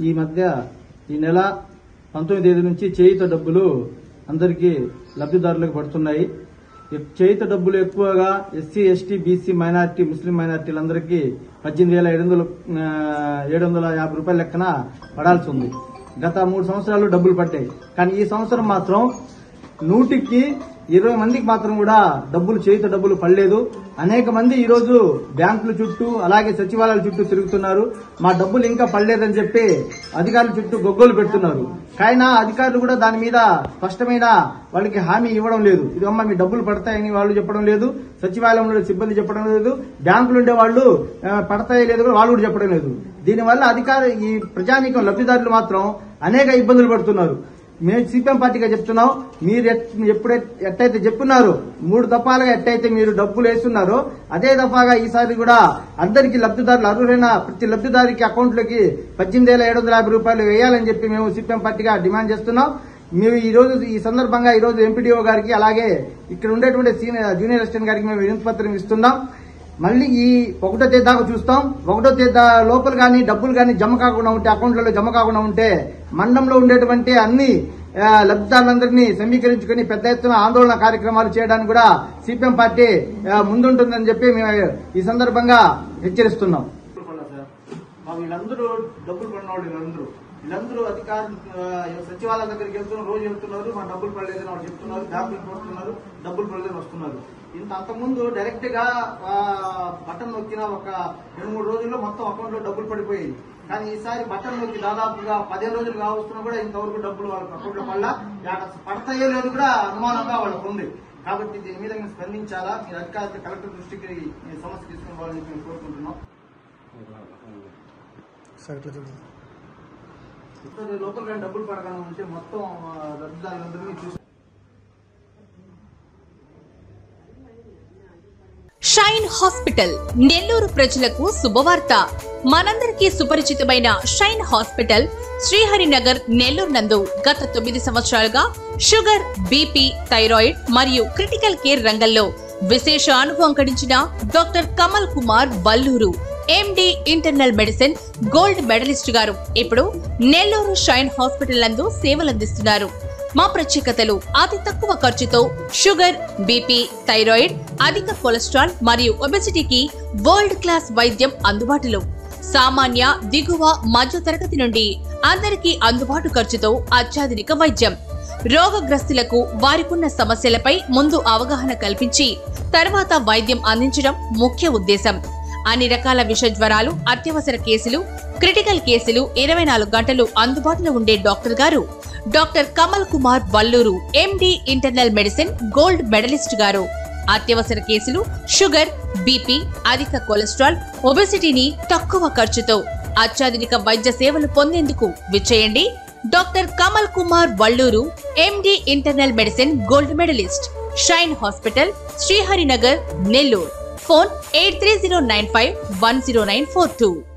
ఈ మధ్య ఈ నెల 19వ తేదీ నుంచి చేయుత డబ్బులు అందరికీ లబ్ధిదారులకు పడుతున్నాయి. చేయుత డబ్బులు ఎక్కువగా ఎస్సీ, ఎస్టీ, బీసీ మైనార్టీ, ముస్లిం మైనార్టీలందరికీ 18,750 రూపాయల లెక్కన పడాల్సి ఉంది. గత 3 సంవత్సరాలు డబ్బులు పడ్డాయి. కానీ ఈ సంవత్సరం మాత్రం 100కి 20 మందికి మాత్రం కూడా చేయుత డబ్బులు పడలేదు. అనేక మంది ఈ రోజు బ్యాంకుల చుట్టూ అలాగే సచివాలయాల చుట్టూ తిరుగుతున్నారు. మా డబ్బులు ఇంకా పడలేదని చెప్పి అధికారుల చుట్టూ గొగ్గోలు పెడుతున్నారు. కానీ అధికారులు కూడా దాని మీద స్పష్టమైన వాళ్ళకి హామీ ఇవ్వడం లేదు. ఇదమ్మా మీ డబ్బులు పడతాయని వాళ్ళు చెప్పడం లేదు, సచివాలయంలో సిబ్బంది చెప్పడం లేదు, బ్యాంకులు ఉండే వాళ్ళు పడతాయో లేదు వాళ్ళు కూడా చెప్పడం లేదు. దీనివల్ల ఈ ప్రజానీకం లబ్ధిదారులు మాత్రం అనేక ఇబ్బందులు పడుతున్నారు. మేము సిపిఎం పార్టీగా చెప్తున్నాం, మీరు ఎట్టయితే చెప్పున్నారో 3 దఫాలుగా ఎట్టయితే మీరు డబ్బులు వేస్తున్నారో అదే దఫాగా ఈసారి కూడా అందరికీ లబ్ధిదారులు అర్హులైన ప్రతి లబ్ధిదారికి అకౌంట్లోకి 18,750 రూపాయలు వేయాలని చెప్పి మేము సిపిఎం పార్టీగా డిమాండ్ చేస్తున్నాం. మేము ఈ సందర్భంగా ఈ రోజు ఎంపీడీఓ గారికి అలాగే ఇక్కడ ఉండేటువంటి జూనియర్ అసిస్టెంట్ గారికి మేము వినతి పత్రం ఇస్తున్నాం. మళ్ళీ ఈ 1వ తేదీ దాకా చూస్తాం. 1వ తేదీ లోపల కానీ డబ్బులు కానీ జమ కాకుండా ఉంటే, అకౌంట్లలో జమ కాకుండా ఉంటే మండలంలో ఉండేటువంటి అన్ని లబ్ధిదారులందరినీ సమీకరించుకుని పెద్ద ఎత్తున ఆందోళన కార్యక్రమాలు చేయడానికి కూడా సిపిఎం పార్టీ ముందుంటుందని చెప్పి మేము ఈ సందర్భంగా హెచ్చరిస్తున్నాం. వీళ్ళందరూ డబ్బులు పడినవాళ్ళు వీళ్ళందరూ అధికారులు సచివాలయం దగ్గరికి రోజు వెళ్తున్నారు, మా డబ్బులు పడలేదని వాళ్ళు చెప్తున్నారు, బ్యాంకులు పోతున్నారు, డబ్బులు పడలేదని వస్తున్నారు. అంతకుముందు డైరెక్ట్ గా బటన్ నొక్కిన ఒక 2-3 రోజుల్లో మొత్తం అకౌంట్ లో డబ్బులు పడిపోయాయి. కానీ ఈసారి బటన్ నొక్కి దాదాపుగా 15 రోజులు కావస్తున్నా కూడా ఇంతవరకు డబ్బులు వాళ్ళకి అకౌంట్ లో పడతాయో లేదు కూడా అనుమానంగా వాళ్ళకు ఉంది. కాబట్టి దీని మీద మేము స్పందించాలా, మీరు అధికారులు కలెక్టర్ దృష్టికి మీ సమస్య తీసుకుని వాళ్ళని మేము కోరుకుంటున్నాం. లోపల కానీ డబ్బులు పడగానే ఉంటే మొత్తం లబ్ధిదారులందరినీ చూసి షైన్ హాస్పిటల్ నెల్లూరు ప్రజలకు శుభవార్త. మనందరికీ సుపరిచితమైన షైన్ హాస్పిటల్ శ్రీహరినగర్ నెల్లూరు నందు గత 9 సంవత్సరాలుగా షుగర్, బీపీ, థైరాయిడ్ మరియు క్రిటికల్ కేర్ రంగంలో విశేష అనుభవం గడించిన doctor Kamal Kumar Valluru, MD internal medicine gold medallist garu ఇప్పుడు నెల్లూరు షైన్ హాస్పిటల్ నందు సేవలందిస్తున్నారు. మా ప్రత్యేకతలు: అతి తక్కువ ఖర్చుతో షుగర్, బీపీ, థైరాయిడ్, అధిక కొలెస్ట్రాల్ మరియు ఒబెసిటీకి వరల్డ్ క్లాస్ వైద్యం అందుబాటులో. సామాన్య, దిగువ, మధ్య తరగతి నుండి అందరికీ అందుబాటు ఖర్చుతో అత్యాధునిక వైద్యం. రోగగ్రస్తులకు వారికున్న సమస్యలపై ముందు అవగాహన కల్పించి తర్వాత వైద్యం అందించడం ముఖ్య ఉద్దేశం. అన్ని రకాల విష జ్వరాలు, అత్యవసర కేసులు, క్రిటికల్ కేసులు 24 గంటలు అందుబాటులో ఉండే doctor garu doctor Kamal Kumar Valluru, MD internal medicine gold medallist garu. అత్యవసర కేసులు, షుగర్, బీపీ, అధిక కొలెస్ట్రాల్, ఒబెసిటీని తక్కువ ఖర్చుతో అత్యాధునిక వైద్య సేవలు పొందేందుకు విచ్చేయండి. Doctor Kamal Kumar Valluru, MD internal medicine gold medallist, Shine hospital, Sriharinagar, Nellore. Phone 8309510942.